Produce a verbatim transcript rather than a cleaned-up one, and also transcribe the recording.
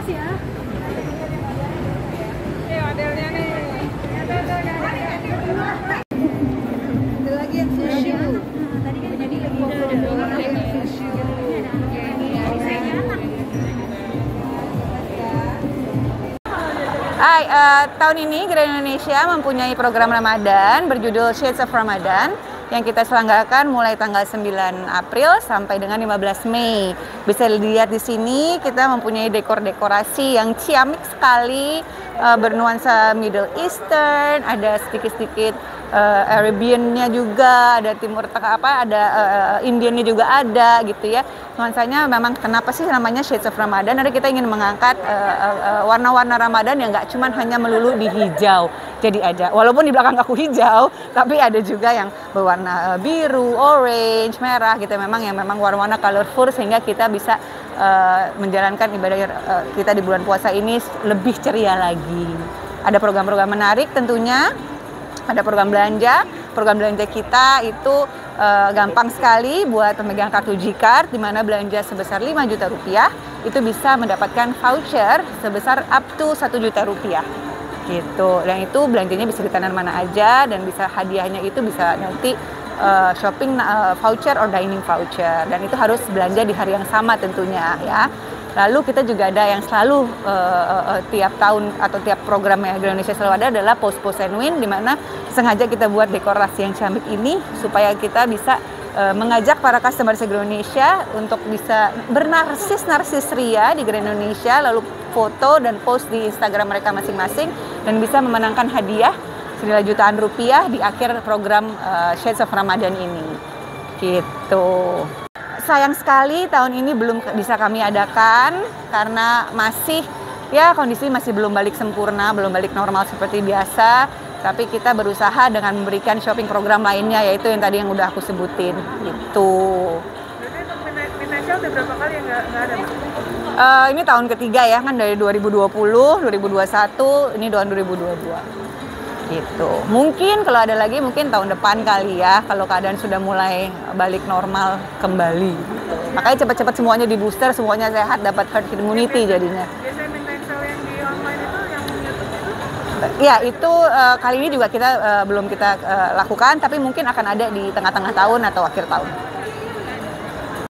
ya. Ini modelnya nih. Ada lagi yang sushi bu. Tadi kan jadi lagi ada sushi. Hai, uh, tahun ini Grand Indonesia mempunyai program Ramadan berjudul Shades of Ramadan yang kita selenggarakan mulai tanggal sembilan April sampai dengan lima belas Mei. Bisa dilihat di sini kita mempunyai dekor-dekorasi yang ciamik sekali, uh, bernuansa Middle Eastern, ada sedikit-sedikit uh, Arabian-nya juga, ada Timur Tengah apa, ada uh, Indian-nya juga ada gitu ya. Nuansanya memang kenapa sih namanya Shades of Ramadan? Karena kita ingin mengangkat uh, uh, warna-warna Ramadan yang nggak cuma hanya melulu di hijau. Jadi ada, walaupun di belakang aku hijau, tapi ada juga yang berwarna uh, biru, orange, merah gitu. Memang yang memang warna-warna colorful sehingga kita bisa uh, menjalankan ibadah uh, kita di bulan puasa ini lebih ceria lagi. Ada program-program menarik tentunya. Ada program belanja, program belanja kita itu uh, gampang sekali buat pemegang kartu G-Card, di mana belanja sebesar lima juta rupiah itu bisa mendapatkan voucher sebesar up to satu juta rupiah gitu. Dan itu belanjanya bisa di tenan mana aja dan bisa hadiahnya itu bisa nanti uh, shopping uh, voucher or dining voucher, dan itu harus belanja di hari yang sama tentunya ya. Lalu kita juga ada yang selalu uh, uh, tiap tahun atau tiap program yang di Indonesia selalu ada adalah Post Post and Win, di mana sengaja kita buat dekorasi yang cantik ini supaya kita bisa uh, mengajak para customer Indonesia untuk bisa bernarsis-narsis ria di Grand Indonesia, lalu foto dan post di Instagram mereka masing-masing dan bisa memenangkan hadiah senilai jutaan rupiah di akhir program uh, Shades of Ramadan ini. Gitu. Sayang sekali tahun ini belum bisa kami adakan karena masih ya kondisi masih belum balik sempurna, belum balik normal seperti biasa. Tapi kita berusaha dengan memberikan shopping program lainnya, yaitu yang tadi yang udah aku sebutin gitu. Berarti untuk Midnight Sale udah berapa kali yang nggak nggak ada? Uh, ini tahun ketiga ya, kan dari dua ribu dua puluh, dua ribu dua puluh satu, ini tahun dua ribu dua puluh dua. Gitu. Mungkin kalau ada lagi mungkin tahun depan kali ya, kalau keadaan sudah mulai balik normal kembali. Makanya cepat-cepat semuanya di booster, semuanya sehat, dapat herd immunity jadinya. Biasanya Midnight Sale yang di online itu, yang YouTube itu? Ya itu uh, kali ini juga kita uh, belum kita uh, lakukan, tapi mungkin akan ada di tengah-tengah tahun atau akhir tahun.